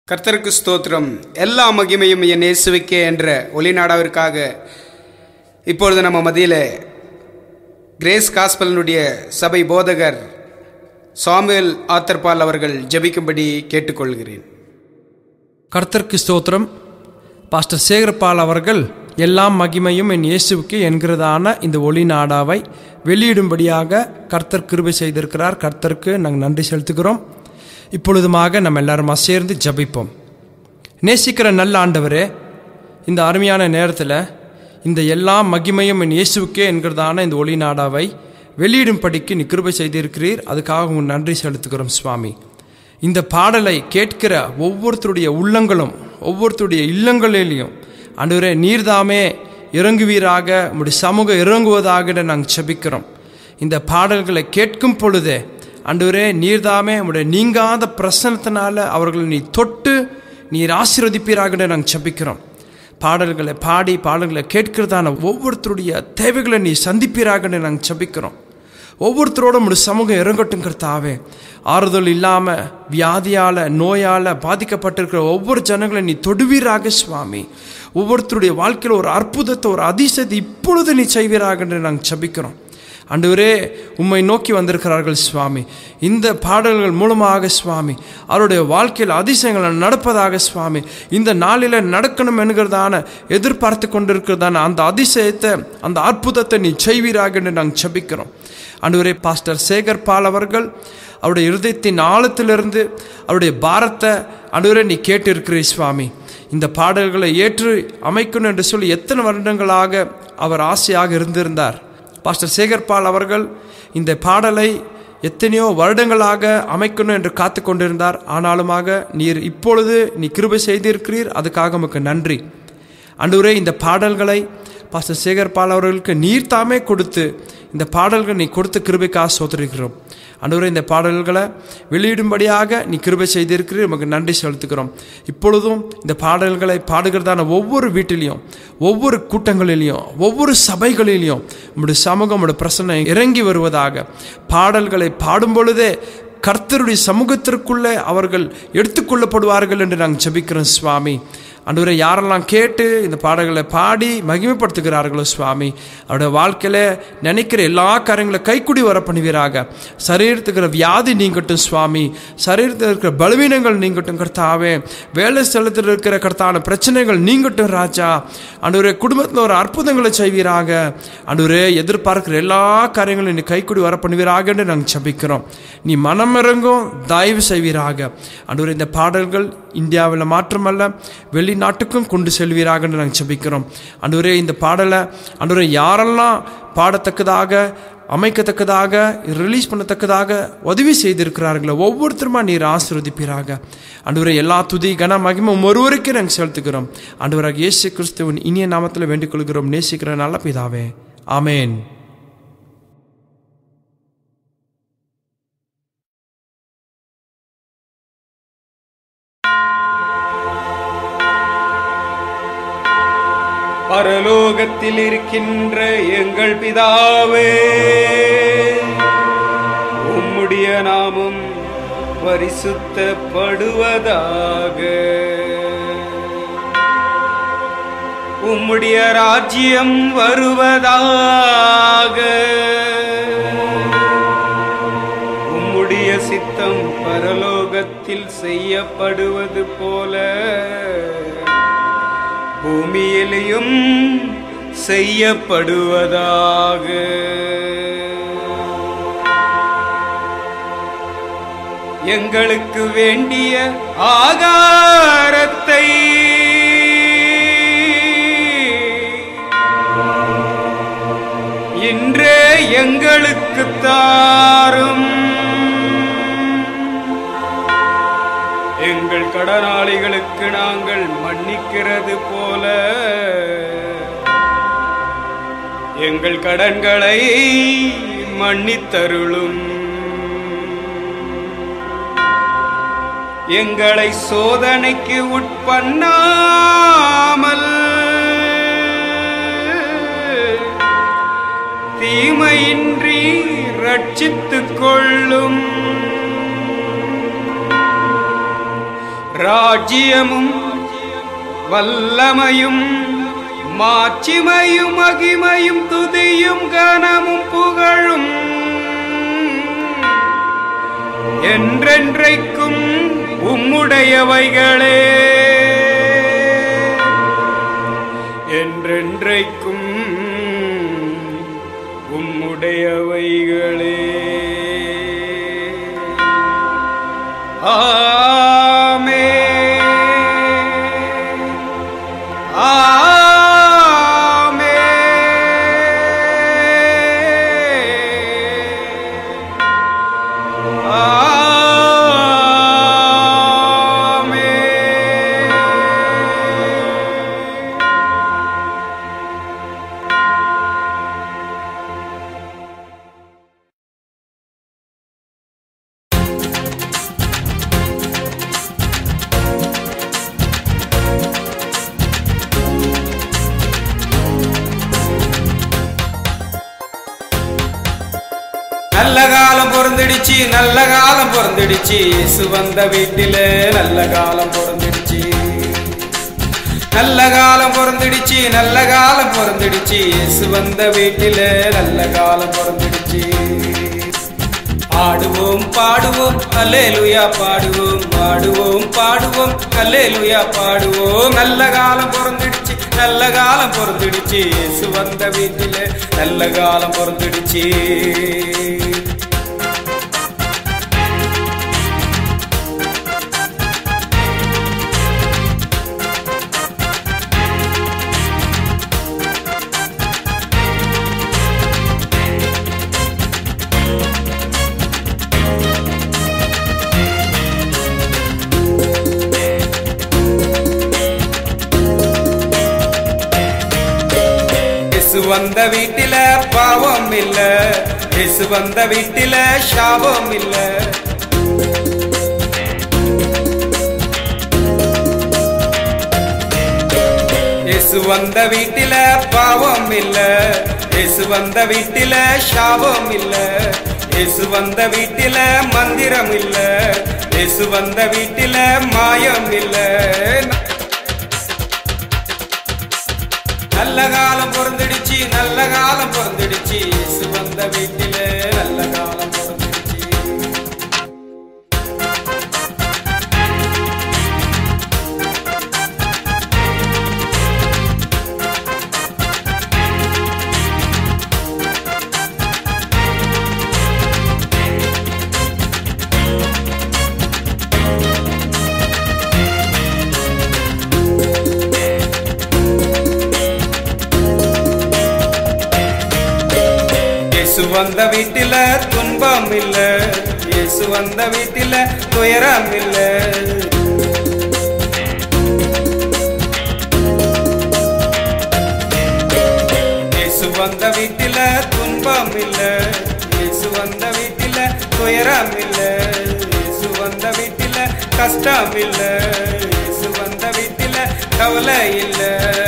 கர்த்தருக்கு ஸ்தோத்திரம். எல்லா மகிமையும் என் இயேசுவுக்கே என்ற ஒளிநாடாவிற்காக இப்பொழுது நம்ம மத்தியில் கிரேஸ் காஸ்பலினுடைய சபை போதகர் சாமுவேல் ஆத்தர்பால் அவர்கள் ஜெபிக்கும்படி கேட்டுக்கொள்கிறேன். கர்த்தருக்கு ஸ்தோத்திரம். பாஸ்டர் சேகர்பால் அவர்கள் எல்லாம் மகிமையும் என் இயேசுவுக்கு என்கிறதான இந்த ஒளி நாடாவை வெளியிடும்படியாக கர்த்தர் கிருபை செய்திருக்கிறார். கர்த்தருக்கு நாங்கள் நன்றி செலுத்துகிறோம். இப்பொழுதுமாக நம்ம எல்லாருமா சேர்ந்து ஜபிப்போம். நேசிக்கிற நல்ல ஆண்டவரே, இந்த அருமையான நேரத்தில் இந்த எல்லா மகிமையும் என் இயேசுவுக்கே என்கிறதான இந்த ஒளி நாடாவை வெளியிடும்படிக்கு நீ கிருபை செய்திருக்கிறீர். அதுக்காக உங்கள் நன்றி செலுத்துகிறோம் சுவாமி. இந்த பாடலை கேட்கிற ஒவ்வொருத்தருடைய உள்ளங்களும் ஒவ்வொருத்தருடைய இல்லங்களிலையும் ஆண்டவரே நீர்தாமே இறங்குவீராக, உம்முடைய சமூகம் இறங்குவதாக நாங்கள் ஜெபிக்கிறோம். இந்த பாடல்களை கேட்கும் பொழுதே ஆண்டவரே நீர்தாமே உம்முடைய நீங்காத பிரசன்னத்தினால அவர்களை நீ தொட்டு நீர் ஆசீர்வதிப்பீராக நாங்கள் ஜெபிக்கிறோம். பாடல்களை பாடி பாடல்களை கேட்கிறதான ஒவ்வொருத்தருடைய தேவைகளை நீ சந்திப்பீராக நாங்கள் ஜெபிக்கிறோம். ஒவ்வொருத்தரோட உம்முடைய சமூகம் இறங்கட்டும் கர்த்தாவே. ஆறுதல் இல்லாமல் வியாதியால் நோயால் பாதிக்கப்பட்டிருக்கிற ஒவ்வொரு ஜனங்களை நீ தொடுவீராக சுவாமி. ஒவ்வொருத்தருடைய வாழ்க்கையில் ஒரு அற்புதத்தை ஒரு அதிசயத்தை இப்பொழுது நீ செய்வீராக என்று நாங்கள் ஜெபிக்கிறோம். ஆண்டவரே உம்மை நோக்கி வந்திருக்கிறார்கள் சுவாமி. இந்த பாடல்கள் மூலமாக சுவாமி அவருடைய வாழ்க்கையில் அதிசயங்கள் நடப்பதாக சுவாமி இந்த நாளில் நடக்கணும் என்கிறதான எதிர்பார்த்து கொண்டிருக்கிறதான அந்த அதிசயத்தை அந்த அற்புதத்தை நீ செய்வீராக என்று நாங்கள் ஜெபிக்கிறோம். ஆண்டவரே பாஸ்டர் சேகர்பால் அவர்கள் அவருடைய இருதயத்தின் ஆழத்திலிருந்து அவருடைய பாரத்தை ஆண்டவரே நீ கேட்டு இருக்கிறீர் சுவாமி. இந்த பாடல்களை ஏற்று அமைக்கணும் என்று சொல்லி எத்தனை வருடங்களாக அவர் ஆசையாக இருந்திருந்தார். பாஸ்டர் சேகர்பால் அவர்கள் இந்த பாடலை எத்தனையோ வருடங்களாக அமைக்கணும் என்று காத்து கொண்டிருந்தார். ஆனாலுமாக நீர் இப்பொழுது நீ கிருபை செய்திருக்கிறீர். அதுக்காக உமக்கு நன்றி. ஆண்டவரே இந்த பாடல்களை பாஸ்டர் சேகர்பால் அவர்களுக்கு நீர் தாமே கொடுத்து இந்த பாடல்கள் நீ கொடுத்து கிருபைக்காக சோதரிக்கிறோம். ஆண்டவரே இந்த பாடல்களை வெளியிடும்படியாக நீ கிருபை செய்திருக்கிறீர். நமக்கு நன்றி செலுத்துக்கிறோம். இப்பொழுதும் இந்த பாடல்களை பாடுகிறதான ஒவ்வொரு வீட்டிலையும் ஒவ்வொரு கூட்டங்களிலையும் ஒவ்வொரு சபைகளிலையும் உம்முடைய சமூகம் உம்முடைய பிரசன்னம் இறங்கி வருவதாக பாடல்களை பாடும் பொழுதே கர்த்தருடைய சமூகத்திற்குள்ளே அவர்கள் எடுத்துக்கொள்ளப்படுவார்கள் என்று நாங்கள் ஜெபிக்கிறோம் சுவாமி. ஆண்டவரே யாரெல்லாம் கேட்டு இந்த பாடல்களை பாடி மகிமைப்படுத்துகிறார்களோ சுவாமி அவருடைய வாழ்க்கையில் நினைக்கிற எல்லா காரியங்களை கைக்குடி வர பண்ணுவீராக. சரீரத்துக்கு இருக்கிற வியாதி நீங்கட்டும் சுவாமி. சரீரத்தில் இருக்கிற பலவீனங்கள் நீங்கட்டும் கர்த்தாவே. வேலை ஸ்தலத்தில் இருக்கிற கர்த்தான பிரச்சனைகள் நீங்கட்டும் ராஜா. ஆண்டவரே குடும்பத்தில் ஒரு அற்புதங்களை செய்வீராக. ஆண்டவரே எதிர்பார்க்கிற எல்லா காரியங்களும் நீ கைக்குடி வர பண்ணுவீராக என்று நாங்கள் ஜெபிக்கிறோம். நீ மனம் இறங்கும் தயவு செய்வீராக. ஆண்டவரே இந்த பாடல்கள் இந்தியாவில் மாற்றமல்ல வெளிநாட்டுக்கும் கொண்டு செல்வீராக என்று நாங்கள் ஜெபிக்கிறோம். ஆண்டவரே இந்த பாடலை ஆண்டவரே யாரெல்லாம் பாடத்தக்கதாக அமைக்கத்தக்கதாக ரிலீஸ் பண்ணத்தக்கதாக உதவி செய்திருக்கிறார்களோ ஒவ்வொருத்தருமா நீர் ஆசீர்வதிப்பீராக. ஆண்டவரே எல்லா துதி கன மகிமை ஒருவருக்கே நாங்கள் செலுத்துகிறோம். ஆண்டவராக இயேசு கிறிஸ்துவின் இனிய நாமத்தில் வேண்டிக் கொள்கிறோம் நேசிக்கிற நல்ல பிதாவே, ஆமேன். பரலோகத்தில் இருக்கின்ற எங்கள் பிதாவே, உம்முடைய நாமம் பரிசுத்தப்படுவதாக. உம்முடைய ராஜ்யம் வருவதாக. உம்முடைய சித்தம் பரலோகத்தில் செய்யப்படுவது போல பூமியிலும் செய்யப்படுவதாக. எங்களுக்கு வேண்டிய ஆகாரத்தை இன்றே எங்களுக்கு தாரும். எங்கள் கடனாளிகளுக்கு நாங்கள் மன்னிக்கிறது போல எங்கள் கடன்களை மன்னித்தருளும். எங்களை சோதனைக்கு உட்பண்ணாமல் தீமையின்றி ரட்சித்துக் கொள்ளும். ராஜ்யமும் வல்லமையும் மாட்சிமையும் மகிமையும் துதியும் கனமும் புகழும் என்றென்றைக்கும் உம்முடையவைகளே, என்றென்றைக்கும் உம்முடையவைகளே. ஆமென். நல்ல காலம் பொறந்துடுச்சு, நல்ல காலம் பொறந்துடுச்சு, இயேசு வந்த வீட்டிலே நல்ல காலம் பொறந்துடுச்சு. நல்ல காலம் பொறந்துடுச்சு, நல்ல காலம் பொறந்துடுச்சு, இயேசு வந்த வீட்டிலே நல்ல காலம் பொறந்துடுச்சு. ஆடுவோம் பாடுவோம் அல்லேலூயா பாடுவோம், ஆடுவோம் பாடுவோம் அல்லேலூயா பாடுவோம். நல்ல காலம் பொறந்துடுச்சு, நல்ல காலம் பொறந்துடுச்சு, இயேசு வந்த வீட்டிலே நல்ல காலம் பொறந்துடுச்சு. இயேசு வந்த வீட்டில பாவம் இல்ல, இயேசு வந்த வீட்டில சாபம் இல்ல. இயேசு வந்த வீட்டில பாவம் இல்ல, இயேசு வந்த வீட்டில சாபம் இல்ல. இயேசு வந்த வீட்டில மந்திரம் இல்ல, இயேசு வந்த வீட்டில மாயம் இல்ல. நல்ல காலம் பொறந்துடுச்சு, நல்ல காலம் பொறந்துடுச்சு, இயேசு வந்த வீட்டிலே நல்ல காலம் பொறந்துடுச்சு. இயேசு வந்த வீட்டில துன்பம் இல்ல, இயேசு வந்த வீட்டில துயரம் இல்ல. இயேசு வந்த வீட்டில துன்பம் இல்ல, இயேசு வந்த வீட்டில துயரம் இல்ல. இயேசு வந்த வீட்டில கஷ்டம் இல்ல, இயேசு வந்த வீட்டில கவலை இல்ல.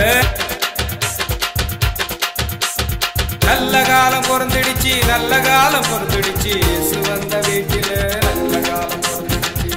நல்ல காலம் பொறந்துடுச்சு, நல்ல காலம் பொறந்துடுச்சு, இயேசு வந்த வீட்டில நல்ல காலம் பொறந்துடுச்சு.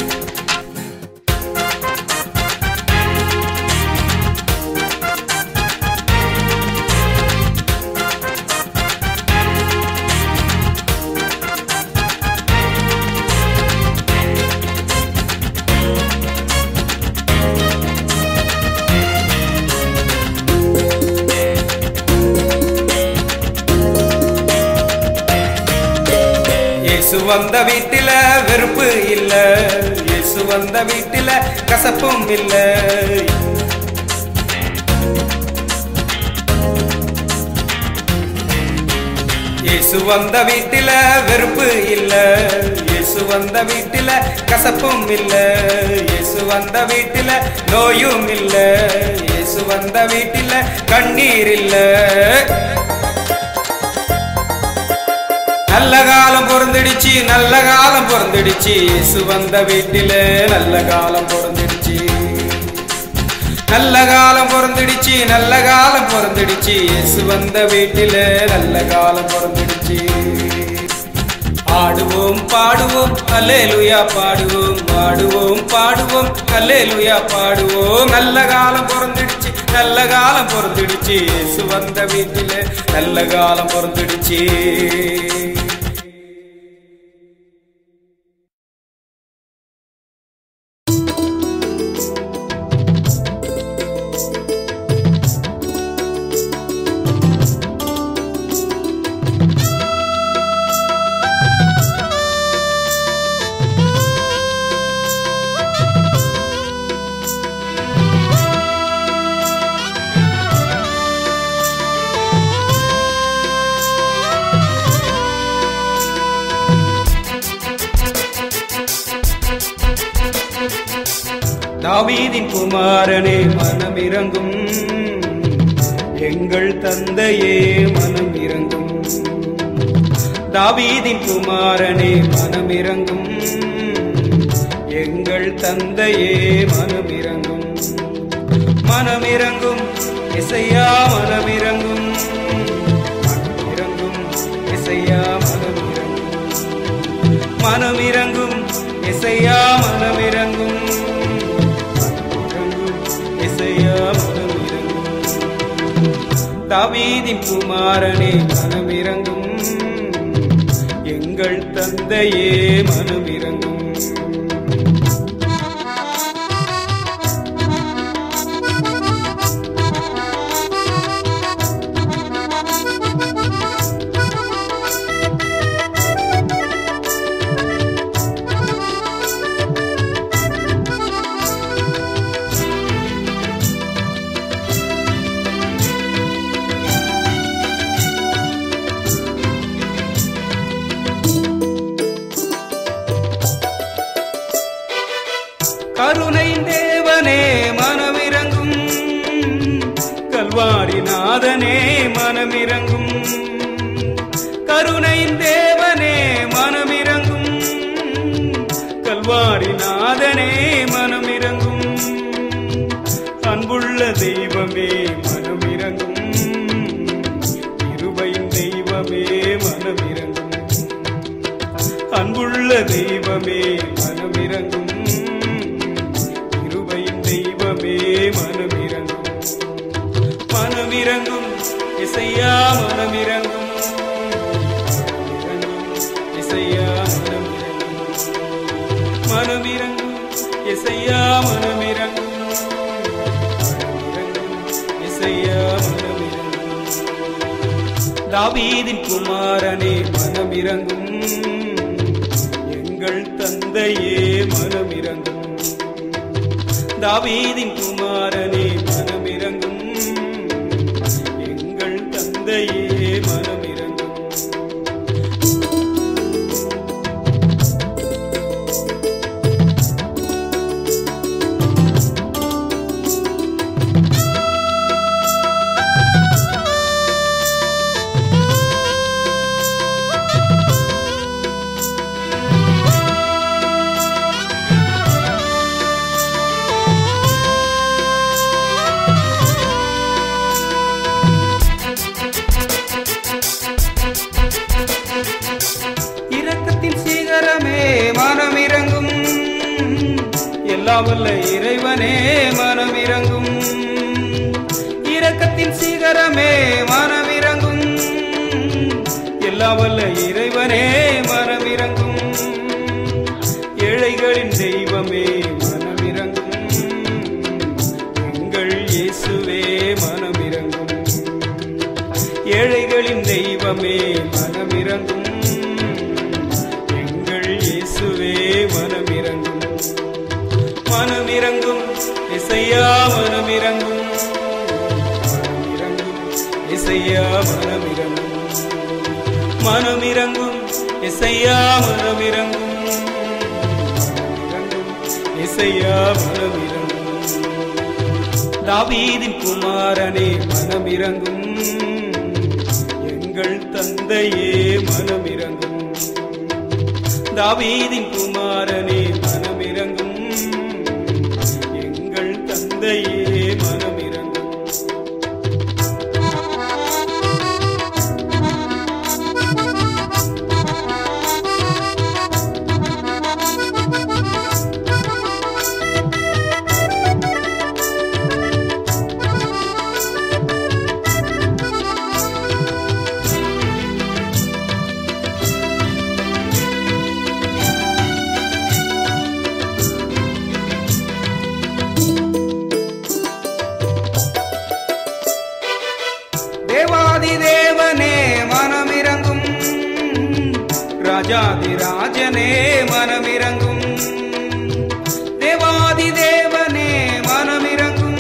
இயேசு வந்த வீட்டில வெறுப்பு இல்ல, இயேசு வந்த வீட்டில கசப்பும் இல்ல. இயேசு வந்த வீட்டில வெறுப்பு இல்ல, இயேசு வந்த வீட்டில கசப்பும் இல்ல. இயேசு வந்த வீட்டில நோயும் இல்ல, இயேசு வந்த வீட்டில கண்ணீர் இல்ல. நல்ல காலம் பொறந்துடுச்சு, நல்ல காலம் பொறந்துடுச்சு, இயேசு வந்த வீட்டிலே நல்ல காலம் பொறந்துடுச்சு. நல்ல காலம் பொறந்துடுச்சு, நல்ல காலம் பொறந்துடுச்சு, இயேசு வந்த வீட்டிலே நல்ல காலம் பொறந்துடுச்சு. ஆடுவோம் பாடுவோம் அல்லேலூயா பாடுவோம், ஆடுவோம் பாடுவோம் அல்லேலூயா பாடுவோம். நல்ல காலம் பிறந்துடுச்சு, நல்ல காலம் பிறந்துடுச்சு, இயேசு வந்த வீட்டிலே நல்ல காலம் பிறந்துடுச்சு. தாவீதின் குமாரனே மனமிரங்கும், எங்கள் தந்தையே மனமிரங்கும். தாவீதின் குமாரனே மனமிரங்கும், எங்கள் தந்தையே மனமிரங்கும். மனமிரங்கும் இசையா மனமிரங்கும், மனமிரங்கும் இசையா மனமிரங்கும். மனமிரங்கும் இசையா மனமிரங்கும், தாவீதின் குமாரனே மனமிரங்கும், எங்கள் தந்தையே மனமிரங்கும். கருணை தேவனே மனமிரங்கும், கல்வாரி நாதனே மனமிரங்கும். கருணை தேவனே மனமிரங்கும், கல்வாரி நாதனே மனமிரங்கும். அன்புள்ள தெய்வமே மனமிரங்கும், கிருபையின் தெய்வமே மனமிரங்கும். அன்புள்ள தெய்வமே மனமிரங்கும், மனமிரங்கும். மனமிரங்கும் இசையா மனமிரங்கும், இசையா மனமிரங்கும். மனமிரங்கும் இசையா மனமிரங்கும், இசையா மனமிரங்கும். தாவீதின் குமாரனே மனமிரங்கும், எங்கள் தந்தையே மனமிரங்கும். தாவீதின் குமாரனே மனமிரங்கும், எங்கள் தந்தையே மனமிரங்கும். மனமிரங்கும் எல்லாம் வல்ல இறைவனே மனமிரங்கும். இரக்கத்தின் சிகரமே மனமிரங்கும், எல்லாம் வல்ல இறைவனே மனமிரங்கும். ஏழைகளின் தெய்வமே மனமிரங்கும், எங்கள் இயேசுவே மனமிரங்கும். ஏழைகளின் தெய்வமே மனமிரங்கும், மனமிரங்கும். மனமிரங்கும் இசையா மனமிரங்கும், மனமிரங்கும் இசையா மனமிரங்கும். மனமிரங்கும் இசையா மனமிரங்கும், மனமிரங்கும் இசையா மனமிரங்கும். தாவீதின் குமாரனே மனமிரங்கும், எங்கள் தந்தையே மனமிரங்கும். தாவீதின் குமாரனே மனமிரங்கும், எங்கள் தந்தையே மனமிரங்கும். ராஜாதிராஜனே மனமிரங்கும், தேவாதி தேவனே மனமிரங்கும்,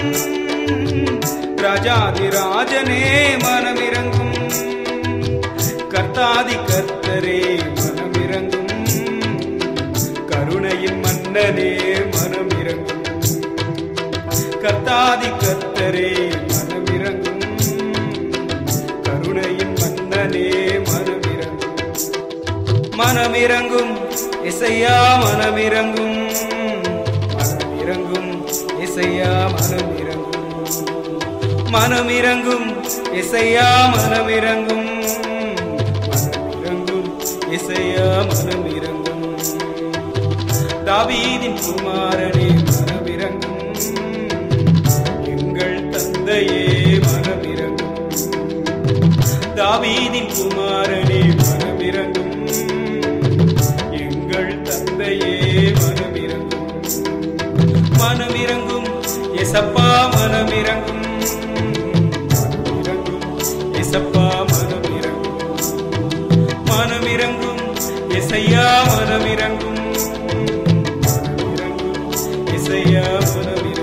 ராஜாதிராஜனே மனமிரங்கும், கர்த்தாதி கர்த்தரே மனமிரங்கும், கருணையின் மன்னனே மனமிரங்கும், கர்த்தாதி கர்த்தரே மனமிரங்கும், கருணையின் மன்னனே மனமிரங்கும், மனமிரங்கும் இசையா மனமிரங்கும், மனமிரங்கும் இசையா மனமிரங்கும், மனமிரங்கும் இசையா மனமிரங்கும், மனமிரங்கும் இசையா மனமிரங்கும், தாவீதின் குமாரனே மனமிரங்கும், எங்கள் தந்தையே மனமிரங்கும், தாவீதின் குமாரனே மனமிரங்கும், எங்கள் தந்தையே மனமிரங்கும், மனமிரங்கும் எசப்பா மனமிரங்கும், மனமிரங்கும் எசப்பா மனமிரங்கும், மனமிரங்கும் எசையா மனமிரங்கும், மனமிரங்கும் எசையா மனமிரங்கும்.